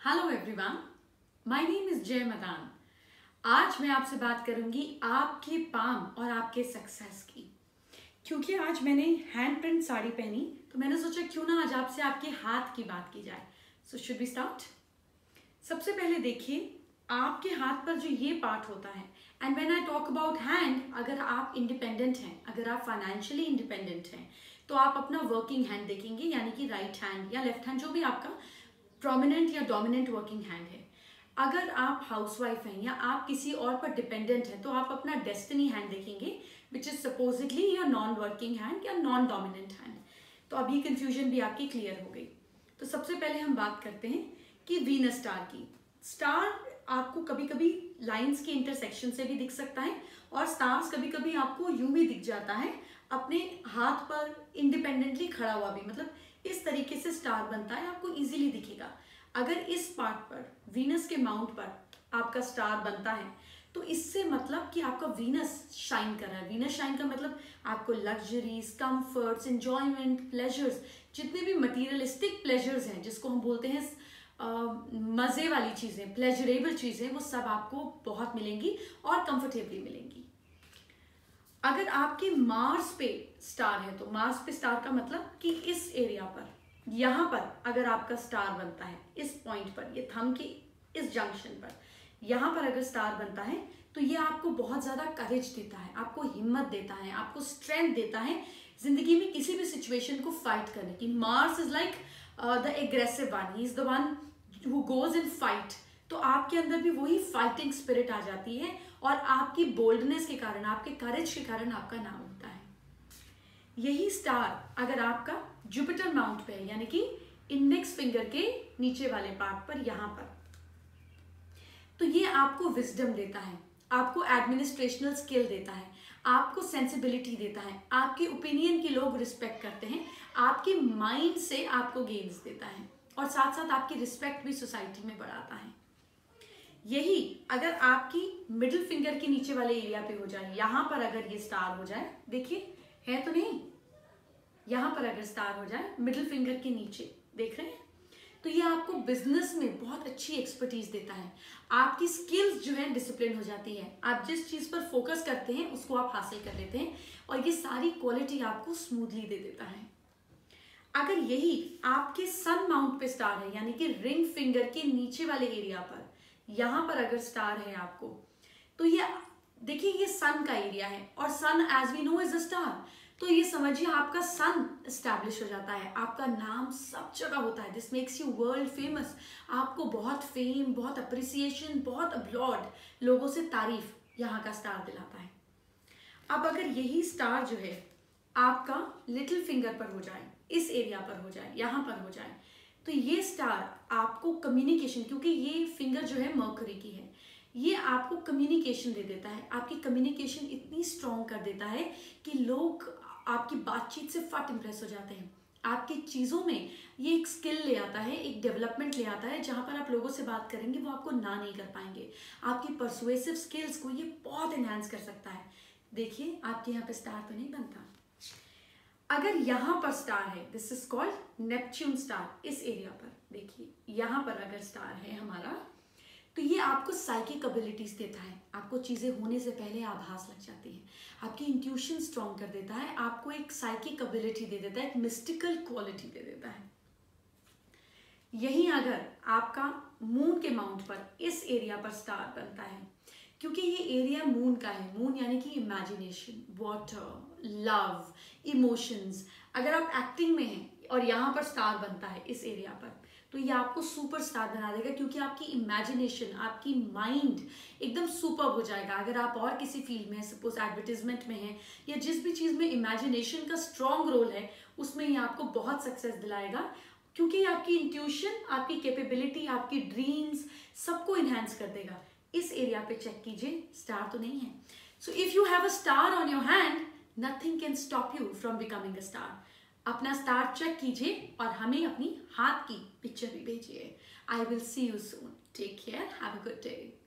Hello everyone, my name is Jay Madan. आज मैं आपसे बात करूंगी आपके पाम और आपके सक्सेस की। क्योंकि आज मैंने हैंड प्रिंट साड़ी पहनी तो मैंने सोचा क्यों ना आज आपसे आपके हाथ की बात की जाए। So should we start. सबसे पहले देखिए आपके हाथ पर जो ये पार्ट होता है, and when I talk about hand, अगर आप इंडिपेंडेंट हैं, अगर आप फाइनेंशियली इंडिपेंडेंट हैं तो आप अपना वर्किंग हैंड देखेंगे, यानी कि राइट हैंड या लेफ्ट हैंड, जो भी आपका प्रोमिनेंट या डोमिनेंट वर्किंग हैंड है। अगर आप हाउसवाइफ हैं या आप किसी और पर डिपेंडेंट हैं तो आप अपना डेस्टिनी हैंड देखेंगे, which is supposedly your non working hand या नॉन डोमिनेंट हैंड। तो अभी कंफ्यूजन भी आपकी क्लियर हो गई। तो सबसे पहले हम बात करते हैं कि वीनस स्टार की। स्टार आपको कभी कभी लाइंस के इंटरसेक्शन से भी दिख सकता है, और स्टार्स कभी कभी आपको यूं भी दिख जाता है अपने हाथ पर इंडिपेंडेंटली खड़ा हुआ भी, मतलब इस तरीके से स्टार बनता है, आपको इजीली दिखेगा। अगर इस पार्ट पर वीनस के माउंट पर आपका स्टार बनता है तो इससे मतलब कि आपका वीनस शाइन कर रहा है। वीनस शाइन का मतलब आपको लग्जरीज, कंफर्ट्स, एंजॉयमेंट, प्लेजर्स, जितने भी मटीरियलिस्टिक प्लेजर्स हैं जिसको हम बोलते हैं मजे वाली चीजें, प्लेजरेबल चीजें, वो सब आपको बहुत मिलेंगी और कंफर्टेबली मिलेंगी। अगर आपके मार्स पे स्टार है तो मार्स पे स्टार का मतलब कि इस एरिया पर, यहां पर अगर आपका स्टार बनता है, इस पॉइंट पर, ये थंब की इस जंक्शन पर, यहां पर अगर स्टार बनता है तो ये आपको बहुत ज्यादा करेज देता है, आपको हिम्मत देता है, आपको स्ट्रेंथ देता है जिंदगी में किसी भी सिचुएशन को फाइट करने की। Mars is like the aggressive one, he is the one who goes in fight. तो आपके अंदर भी वही फाइटिंग स्पिरिट आ जाती है, और आपकी बोल्डनेस के कारण, आपके करेज के कारण आपका नाम होता है। यही स्टार अगर आपका जुपिटर माउंट पे है, यानी कि इंडेक्स फिंगर के नीचे वाले पार्ट पर, यहां पर, तो ये आपको विजडम देता है, आपको एडमिनिस्ट्रेशनल स्किल देता है, आपको सेंसिबिलिटी देता है, आपके ओपिनियन की लोग रिस्पेक्ट करते हैं, आपके माइंड से आपको गेन्स देता है, और साथ साथ आपकी रिस्पेक्ट भी सोसाइटी में बढ़ाता है। यही अगर आपकी मिडिल फिंगर के नीचे वाले एरिया पे हो जाए, यहां पर अगर ये स्टार हो जाए, देखिए है तो नहीं, यहां पर अगर स्टार हो जाए मिडिल फिंगर के नीचे, देख रहे हैं, तो ये आपको बिजनेस में बहुत अच्छी एक्सपर्टीज देता है। आपकी स्किल्स जो है डिसिप्लिन हो जाती है, आप जिस चीज पर फोकस करते हैं उसको आप हासिल कर लेते हैं, और ये सारी क्वालिटी आपको स्मूथली दे देता है। अगर यही आपके सन माउंट पे स्टार है, यानी कि रिंग फिंगर के नीचे वाले एरिया पर, यहां पर अगर स्टार है आपको, तो ये देखिए ये सन का एरिया है, और sun as we know is a star. तो ये समझिए आपका सन एस्टैब्लिश हो जाता है, आपका नाम सब जगह होता है, this makes you world famous. आपको बहुत फेम, बहुत अप्रिसिएशन, बहुत अपलॉड, लोगों से तारीफ यहाँ का स्टार दिलाता है। अब अगर यही स्टार जो है आपका लिटिल फिंगर पर हो जाए, इस एरिया पर हो जाए, यहाँ पर हो जाए, तो ये स्टार आपको कम्युनिकेशन, क्योंकि ये फिंगर जो है मर्करी की है, ये आपको कम्युनिकेशन दे देता है, आपकी कम्युनिकेशन इतनी स्ट्रॉन्ग कर देता है कि लोग आपकी बातचीत से फट इंप्रेस हो जाते हैं। आपकी चीज़ों में ये एक स्किल ले आता है, एक डेवलपमेंट ले आता है, जहाँ पर आप लोगों से बात करेंगे वो आपको ना नहीं कर पाएंगे। आपकी परसुएसिव स्किल्स को ये बहुत एनहांस कर सकता है। देखिए आपके यहाँ पे स्टार तो नहीं बनता। अगर यहाँ पर स्टार है, this is called Neptune star, इस एरिया पर देखिए, यहाँ पर अगर स्टार है हमारा, तो ये आपको साइकिक एबिलिटीज देता है, आपको चीजें होने से पहले आभास लग जाती है, आपकी इंट्यूशन स्ट्रॉन्ग कर देता है, आपको एक साइकिक एबिलिटी दे देता है, एक मिस्टिकल क्वालिटी दे देता है। यही अगर आपका मून के माउंट पर, इस एरिया पर स्टार बनता है, क्योंकि ये एरिया मून का है, मून यानी कि इमेजिनेशन, वाटर, लव, इमोशंस। अगर आप एक्टिंग में हैं और यहाँ पर स्टार बनता है इस एरिया पर, तो ये आपको सुपर स्टार बना देगा, क्योंकि आपकी इमेजिनेशन, आपकी माइंड एकदम सुपर हो जाएगा। अगर आप और किसी फील्ड में हैं, सपोज एडवर्टीजमेंट में हैं, या जिस भी चीज़ में इमेजिनेशन का स्ट्रॉन्ग रोल है, उसमें ये आपको बहुत सक्सेस दिलाएगा, क्योंकि आपकी इंट्यूशन, आपकी कैपेबिलिटी, आपकी ड्रीम्स सबको इन्हेंस कर देगा। इस एरिया पे चेक कीजिए, स्टार तो नहीं है। So if you have a star on your hand, nothing can stop you from becoming a star. अपना स्टार चेक कीजिए और हमें अपनी हाथ की पिक्चर भी भेजिए। I will see you soon. Take care, have a good day.